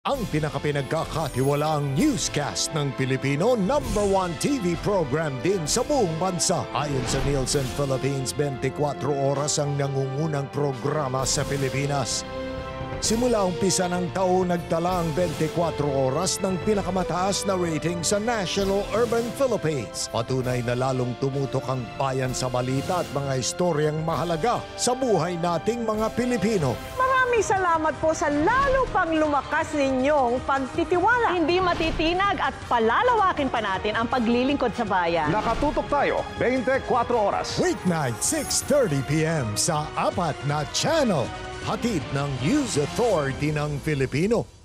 ang pinakapinagkakatiwalaang newscast ng Pilipino, #1 TV program din sa buong bansa. Ayon sa Nielsen Philippines, 24 oras ang nangungunang programa sa Pilipinas. Simula umpisa ng taon, nagtala ang 24 oras ng pinakamataas na rating sa National Urban Philippines. Patunay na lalong tumutok ang bayan sa balita at mga istoryang mahalaga sa buhay nating mga Pilipino. Maraming salamat po sa lalo pang lumakas ninyong pagtitiwala. Hindi matitinag at palalawakin pa natin ang paglilingkod sa bayan. Nakatutok tayo 24 oras. Weeknight, 6:30 p.m. sa 4 na channel. Hatid ng News Authority ng Filipino.